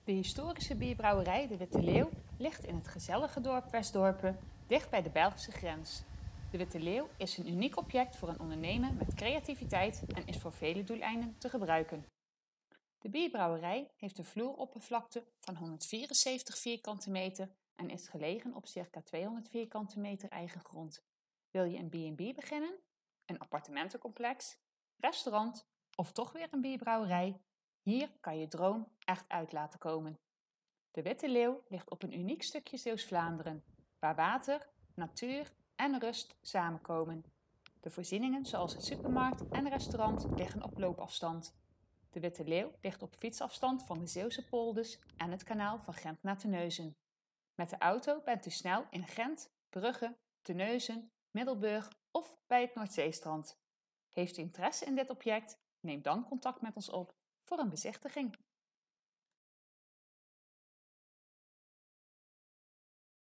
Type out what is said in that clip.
De historische bierbrouwerij De Witte Leeuw ligt in het gezellige dorp Westdorpen, dicht bij de Belgische grens. De Witte Leeuw is een uniek object voor een ondernemer met creativiteit en is voor vele doeleinden te gebruiken. De bierbrouwerij heeft een vloeroppervlakte van 174 vierkante meter en is gelegen op circa 200 vierkante meter eigen grond. Wil je een B&B beginnen, een appartementencomplex, restaurant of toch weer een bierbrouwerij? Hier kan je droom echt uit laten komen. De Witte Leeuw ligt op een uniek stukje Zeeuws-Vlaanderen, waar water, natuur en rust samenkomen. De voorzieningen zoals het supermarkt en restaurant liggen op loopafstand. De Witte Leeuw ligt op fietsafstand van de Zeeuwse polders en het kanaal van Gent naar Terneuzen. Met de auto bent u snel in Gent, Brugge, Terneuzen, Middelburg of bij het Noordzeestrand. Heeft u interesse in dit object? Neem dan contact met ons op voor een bezichtiging.